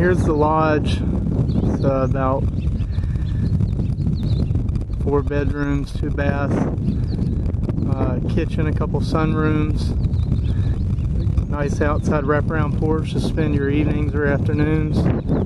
here's the lodge. It's about 4 bedrooms, 2 baths, kitchen, a couple sunrooms, nice outside wraparound porch to spend your evenings or afternoons.